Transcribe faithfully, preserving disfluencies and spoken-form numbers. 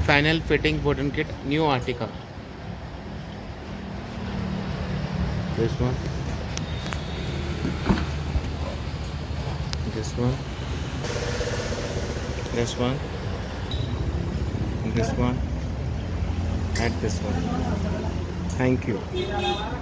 panel fitting wooden kit, new Artica. This one, this one, this one, this one, and this one. Thank you.